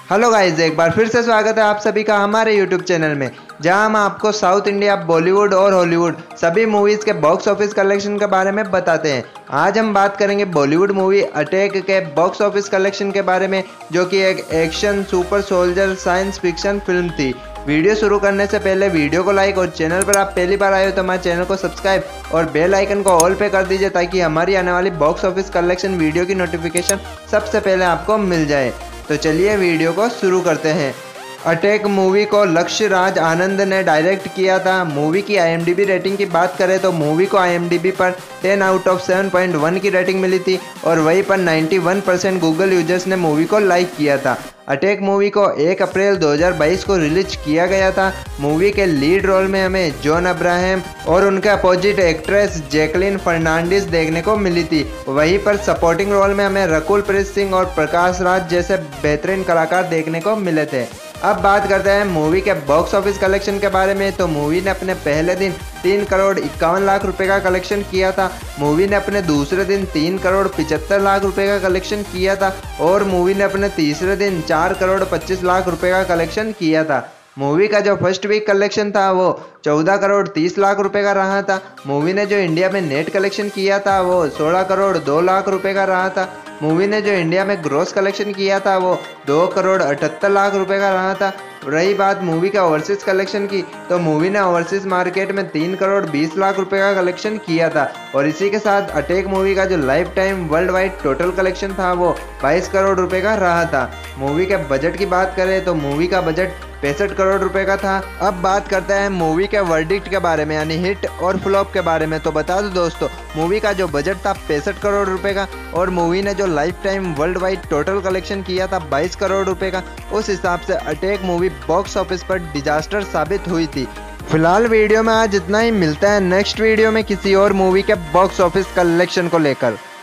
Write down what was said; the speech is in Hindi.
हेलो गाइस, एक बार फिर से स्वागत है आप सभी का हमारे यूट्यूब चैनल में, जहां हम आपको साउथ इंडिया, बॉलीवुड और हॉलीवुड सभी मूवीज़ के बॉक्स ऑफिस कलेक्शन के बारे में बताते हैं। आज हम बात करेंगे बॉलीवुड मूवी अटैक के बॉक्स ऑफिस कलेक्शन के बारे में, जो कि एक action super soldier science fiction film थी। वीडियो शुरू करने से पहले वीडियो को लाइक और चैनल पर आप पहली बार आए हो तो हमारे चैनल को सब्सक्राइब और बेल आइकन को ऑल पे कर दीजिए, ताकि हमारी आने वाली बॉक्स ऑफिस कलेक्शन वीडियो की नोटिफिकेशन सबसे पहले आपको मिल जाए। तो चलिए वीडियो को शुरू करते हैं। अटैक मूवी को लक्ष्य राज आनंद ने डायरेक्ट किया था। मूवी की IMDb रेटिंग की बात करें तो मूवी को IMDb पर 10 आउट ऑफ 7.1 की रेटिंग मिली थी और वहीं पर 91% गूगल यूजर्स ने मूवी को लाइक किया था। अटैक मूवी को 1 अप्रैल 2022 को रिलीज किया गया था। मूवी के लीड रोल में हमें जॉन अब्राहम और उनके अपोजिट एक्ट्रेस जैकलिन फर्नांडिस देखने को मिली थी। वहीं पर सपोर्टिंग रोल में हमें रकुल प्रीत सिंह और प्रकाश राज जैसे बेहतरीन कलाकार देखने को मिले थे। अब बात करते हैं मूवी के बॉक्स ऑफिस कलेक्शन के बारे में। तो मूवी ने अपने पहले दिन 3 करोड़ 51 लाख रुपए का कलेक्शन किया था। मूवी ने अपने दूसरे दिन 3 करोड़ 75 लाख रुपए का कलेक्शन किया था और मूवी ने अपने तीसरे दिन 4 करोड़ 25 लाख रुपए का कलेक्शन किया था। मूवी का जो फर्स्ट वीक कलेक्शन था वो 14 करोड़ 30 लाख रुपए का रहा था। मूवी ने जो इंडिया में नेट कलेक्शन किया था वो 16 करोड़ 2 लाख रुपए का रहा था। मूवी ने जो इंडिया में ग्रॉस कलेक्शन किया था वो 2 करोड़ 78 लाख रुपए का रहा था। रही बात मूवी का ओवरसीज कलेक्शन की, तो मूवी ने ओवरसीज मार्केट में 3 करोड़ 20 लाख रुपए का कलेक्शन किया था और इसी के साथ अटैक मूवी का जो life time worldwide total collection था वो 22 करोड़ रुपए का रहा था। मूवी के बजट की बात करें तो मूवी का बजट 65 करोड़ रुपए का था। अब बात करते हैं मूवी के वर्डिक्ट के बारे में, यानी हिट और फ्लॉप के बारे में। तो बता दो दोस्तों, मूवी का जो बजट था 65 करोड़ रुपए का और मूवी ने जो life time worldwide total collection किया था 22 करोड़ रुपए का, उस हिसाब से अटैक मूवी बॉक्स ऑफिस पर डिजास्टर साबित हुई थी। फिलहाल वीडियो में आज इतना ही। मिलता है नेक्स्ट वीडियो में किसी और मूवी के बॉक्स ऑफिस कलेक्शन को लेकर।